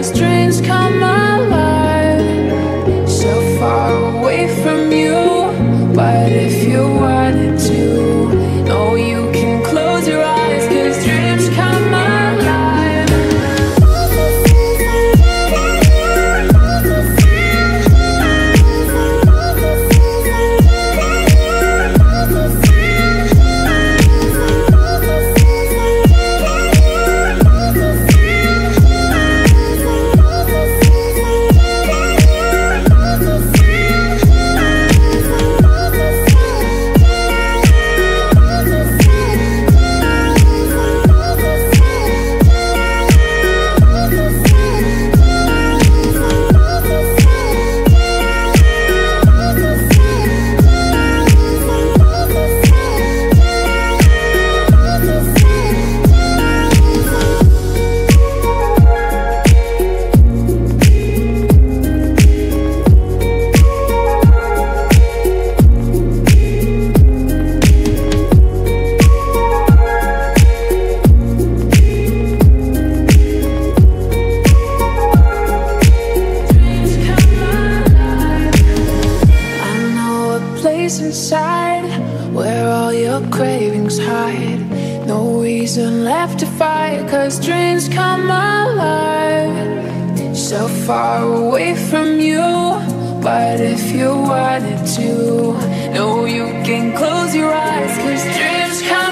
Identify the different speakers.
Speaker 1: 'cause dreams come alive. So far away from you, but if you wanted to, no, you can close your eyes, 'cause dreams come alive. Inside where all your cravings hide, no reason left to fight, 'cause dreams come alive. So far away from you, but if you wanted to, no, you can close your eyes, 'cause dreams come